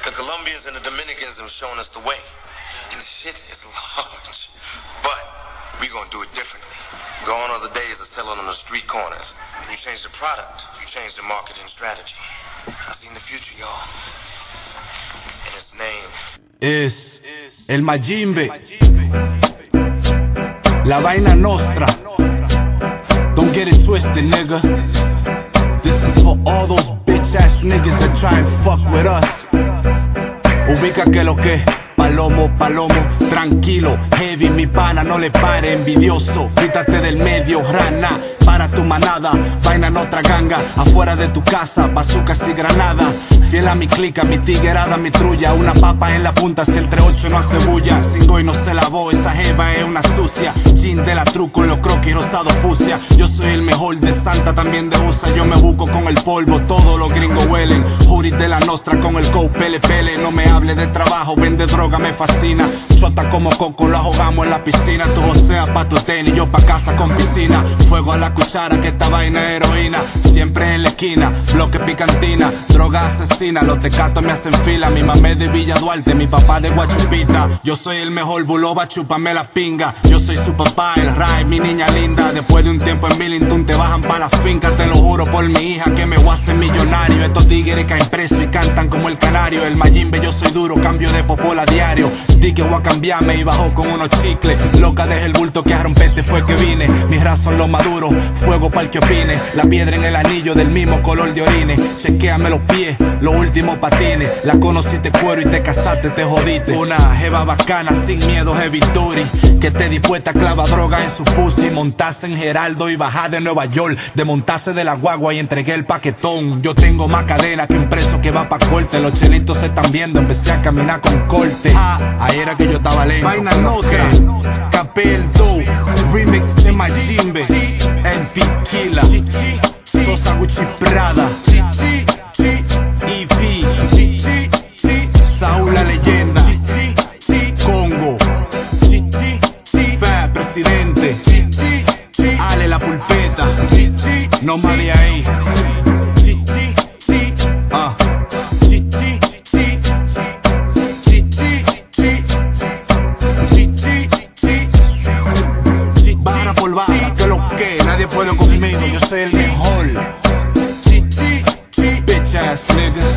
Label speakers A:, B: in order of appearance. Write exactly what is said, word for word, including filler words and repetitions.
A: The Colombians and the Dominicans have shown us the way. And the shit is large. But we gonna do it differently. Gone are the days of selling on the street corners. You change the product, you change the marketing strategy. I seen the future, y'all. And its name
B: is el Majimbe. La vaina nostra. Don't get it twisted, nigga. This is for all those bitch ass niggas that try and fuck with us. Ubica que lo que Palomo, palomo, tranquilo, heavy, mi pana, no le pare, envidioso. Quítate del medio, rana, para tu manada. Vaina en otra ganga, afuera de tu casa, bazucas y granada. Fiel a mi clica, mi tiguerada, mi trulla. Una papa en la punta si el tres ocho no hace bulla. Singo y no se lavó, esa jeva es una sucia. Chin de la truco, los croquis rosado fucsia. Yo soy el mejor de Santa, también de U S A. Yo me busco con el polvo, todos los gringos huelen. Juris de la nostra con el co, pele pele. No me hable de trabajo, vende droga, me fascina. Chota como coco, lo ahogamos en la piscina. Tu Josea pa' tu tenis, yo pa' casa con piscina. Fuego a la cuchara, que esta vaina es heroína. Siempre en la esquina, bloque picantina. Droga asesina, los tecatos me hacen fila. Mi mamá es de Villa Duarte, mi papá de Guachupita. Yo soy el mejor, buloba, chúpame la pinga. Yo soy su papá, el Ray, mi niña linda. Después de un tiempo en Millington te bajan pa' la finca. Te lo juro por mi hija que me voy a hacer millonario. Estos tigres caen presos y cantan como el canario. El Majimbe, yo soy duro, cambio de popola diario. Di que voy a cambiarme y bajo con unos chicles. Loca, deja el bulto que a romperte fue que vine. Mis razón lo maduro, fuego pa'l que opine. La piedra en el anillo del mismo color de orine. Chequéame los pies, los últimos patines. La conociste cuero y te casaste, te jodiste. Una jeva bacana, sin miedo, heavy duty. Que te dispuesta a clavar droga en su pussy. Montarse en Geraldo y bajar de Nueva York. Desmontarse de la guagua y entregué el paquetón. Yo tengo más cadena que un preso que va pa' corte. Los chelitos se están viendo, empecé a caminar con corte. Ah, ahí era que yo estaba lento. Vaina nota, Capel Do, remix de Majimbe, en Piquila, Sosa Gucci Prada, E P, Saúl la leyenda, Congo, Fea presidente, Ale la pulpeta, no más de ahí. Ah. Barra por barra, que lo que nadie puede conmigo, yo soy el mejor. Bitch ass niggas.